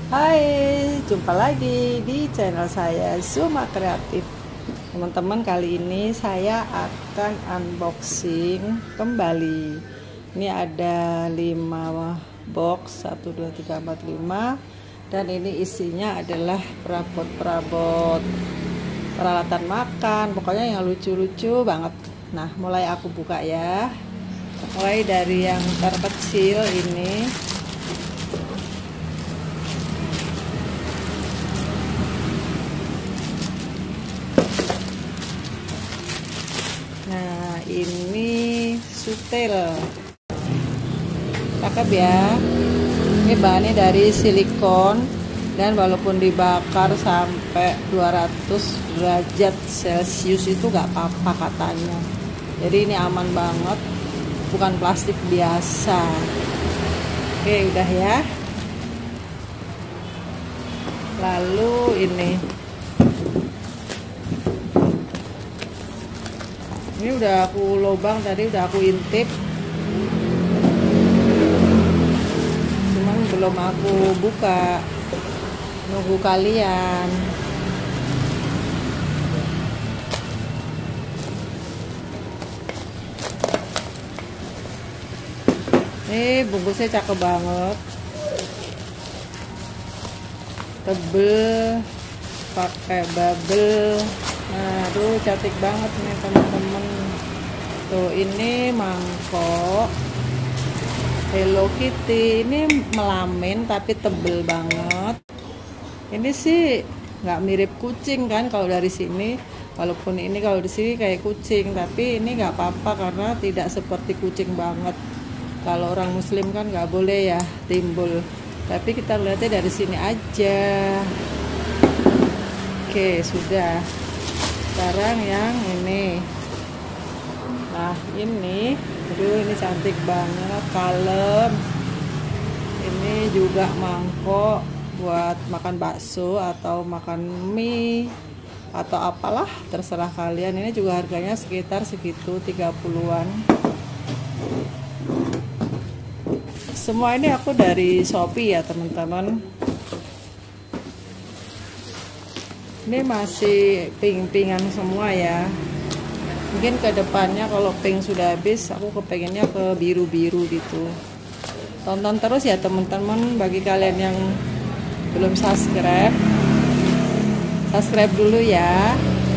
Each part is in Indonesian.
Hai, jumpa lagi di channel saya Zuma Kreatif. Teman-teman, kali ini saya akan unboxing kembali. Ini ada 5 box, 1 2 3 4 5, dan ini isinya adalah perabot-perabot peralatan makan, pokoknya yang lucu-lucu banget. Nah, mulai aku buka ya. Mulai dari yang terkecil ini. Nah, ini sutel, cakep ya. Ini bahannya dari silikon, dan walaupun dibakar sampai 200 derajat celcius itu gak apa-apa katanya. Jadi ini aman banget, bukan plastik biasa. Oke, udah ya. Lalu ini udah aku lubang tadi, udah aku intip, cuman belum aku buka, nunggu kalian. Ini bungkusnya cakep banget, tebel, pakai bubble. Nah, tuh cantik banget nih teman-teman. Tuh, ini mangkok Hello Kitty. Ini melamin tapi tebel banget. Ini sih nggak mirip kucing kan kalau dari sini, walaupun ini kalau di sini kayak kucing, tapi ini nggak apa-apa karena tidak seperti kucing banget. Kalau orang muslim kan nggak boleh ya timbul, tapi kita lihatnya dari sini aja. Oke, sudah. Sekarang yang ini. Nah, ini cantik banget, kalem. Ini juga mangkok buat makan bakso atau makan mie atau apalah, terserah kalian. Ini juga harganya sekitar segitu, 30-an. Semua ini aku dari Shopee ya teman-teman. Ini masih pink-pinkan semua ya. Mungkin ke depannya kalau pink sudah habis, aku kepengennya ke biru-biru gitu. Tonton terus ya teman-teman. Bagi kalian yang belum subscribe dulu ya,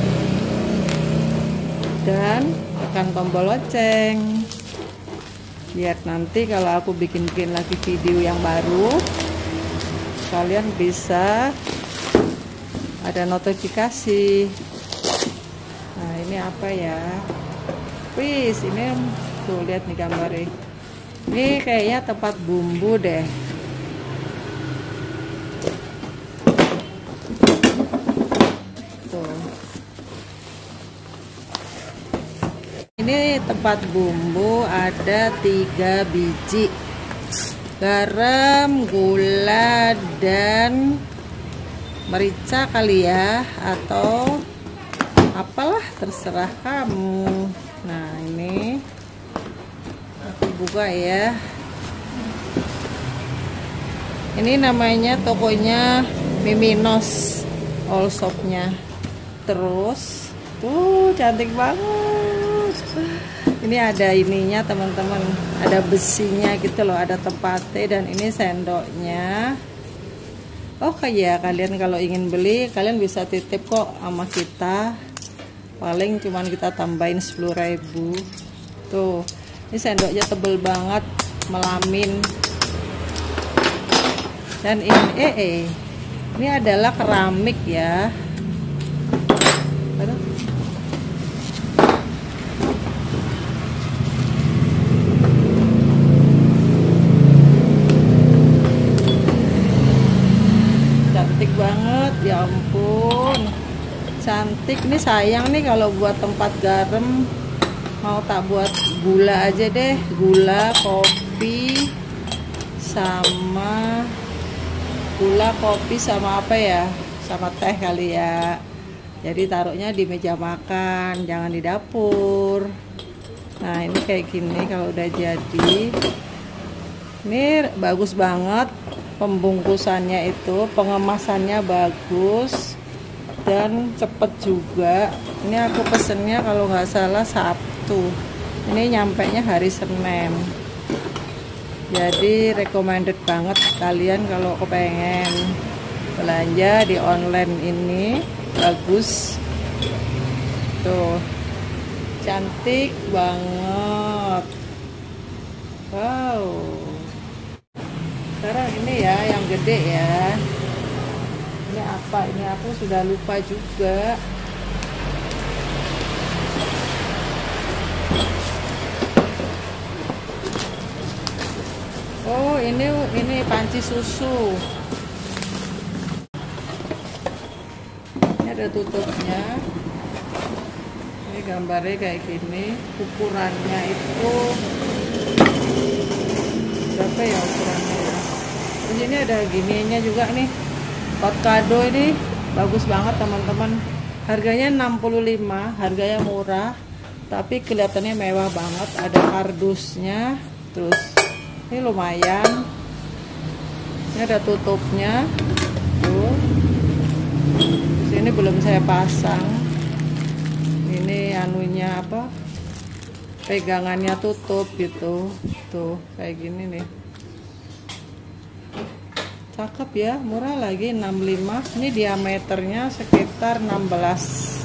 dan tekan tombol lonceng biar nanti kalau aku bikin lagi video yang baru, kalian bisa ada notifikasi. Nah, ini apa ya? Wis, ini tuh lihat nih gambarnya. Ini kayaknya tempat bumbu deh. Tuh. Ini tempat bumbu, ada 3 biji. Garam, gula, dan merica kali ya, atau apalah, terserah kamu. Nah, ini aku buka ya. Ini namanya tokonya Miminos All Shopnya. Terus tuh cantik banget. Ini ada ininya teman-teman, ada besinya gitu loh, ada tempatnya, dan ini sendoknya. Oh kayak kalian kalau ingin beli, kalian bisa titip kok sama kita. Paling cuman kita tambahin 10.000. Tuh, ini sendoknya tebel banget, melamin. Dan ini adalah keramik ya. Cantik banget, ya ampun, cantik. Ini sayang nih kalau buat tempat garam, mau tak buat gula aja deh, gula, kopi, sama apa ya, sama teh kali ya. Jadi taruhnya di meja makan, jangan di dapur. Nah, ini kayak gini kalau udah jadi. Ini bagus banget. pembungkusannya itu, pengemasannya bagus dan cepet juga. Ini aku pesennya kalau nggak salah Sabtu, ini nyampainya hari Senin. Jadi recommended banget kalian kalau kepengen belanja di online ini, bagus tuh, cantik banget. Wow, sekarang ini ya yang gede ya, ini apa, ini aku sudah lupa juga. Oh, ini panci susu. Ini ada tutupnya. Ini gambarnya kayak gini. Ukurannya itu berapa ya ukurannya ya? Di sini ada gininya juga nih. Pot kado ini bagus banget teman-teman. Harganya 65, harganya murah, tapi kelihatannya mewah banget. Ada kardusnya, terus ini lumayan. Ini ada tutupnya tuh. Sini belum saya pasang. Ini anunya apa, pegangannya tutup gitu tuh, kayak gini nih. Cakep ya, murah lagi, 65. Ini diameternya sekitar 16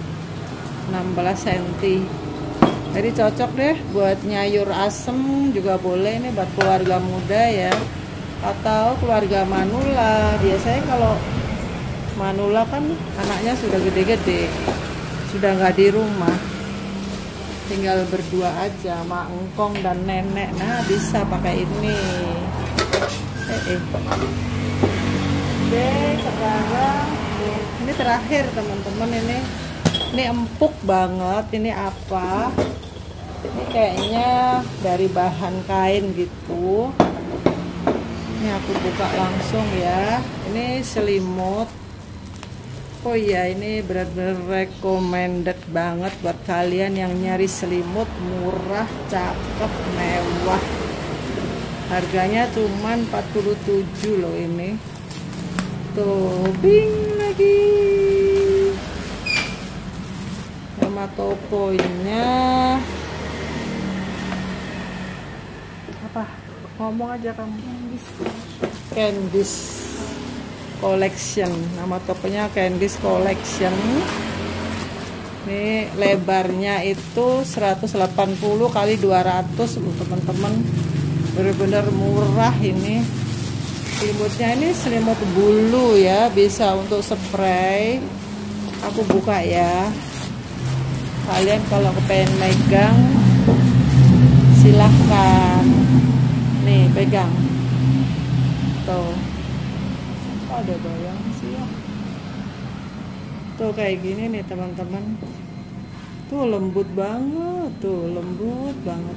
cm. Jadi cocok deh buat nyayur asem juga boleh, ini buat keluarga muda ya, atau keluarga manula. Biasanya kalau manula kan anaknya sudah gede-gede, sudah nggak di rumah, tinggal berdua aja sama engkong dan nenek. Nah, bisa pakai ini. Oke, sekarang ini terakhir teman-teman, ini empuk banget. Ini apa? Ini kayaknya dari bahan kain gitu. Ini aku buka langsung ya. Ini selimut. Oh iya, ini benar-benar recommended banget buat kalian yang nyari selimut murah, cakep, mewah. Harganya cuman 47 loh ini. Tuh, bing lagi. Nama tokonya apa? Ngomong aja kamu. Candice Collection. Nama tokonya Candice Collection. Ini lebarnya itu 180 kali 200 loh teman-teman. Benar-benar murah ini. Selimutnya ini selimut bulu ya, bisa untuk spray. Aku buka ya. Kalian kalau kepengen megang silahkan. Nih, pegang. Tuh. Oh, ada bayang sih ya. Tuh kayak gini nih teman-teman. Tuh lembut banget, tuh lembut banget.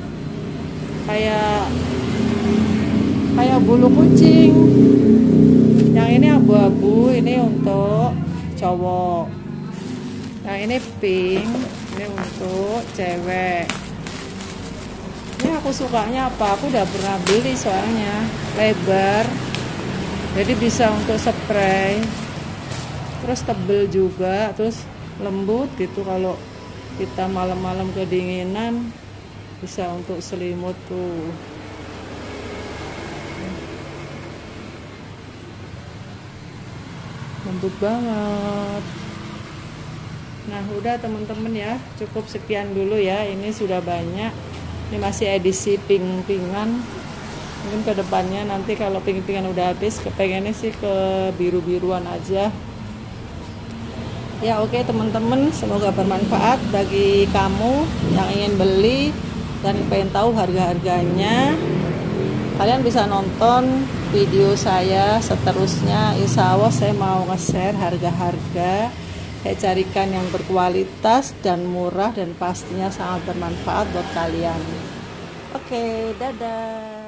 Kayak bulu kucing. Yang ini abu-abu, ini untuk cowok. Nah, ini pink, ini untuk cewek. Ini aku sukanya apa? Aku udah pernah beli soalnya. Lebar, jadi bisa untuk spray. Terus tebel juga, terus lembut gitu. Kalau kita malam-malam kedinginan, bisa untuk selimut tuh. Lembut banget. Nah, udah teman-teman ya, cukup sekian dulu ya. Ini sudah banyak. Ini masih edisi pink-pinkan. Mungkin kedepannya nanti kalau pink-pinkan udah habis, kepengennya sih ke biru-biruan aja. Ya oke teman-teman, semoga bermanfaat bagi kamu yang ingin beli dan pengen tahu harga-harganya. Kalian bisa nonton video saya seterusnya. Insya Allah saya mau nge-share harga-harga. Saya carikan yang berkualitas dan murah dan pastinya sangat bermanfaat buat kalian. Oke, dadah.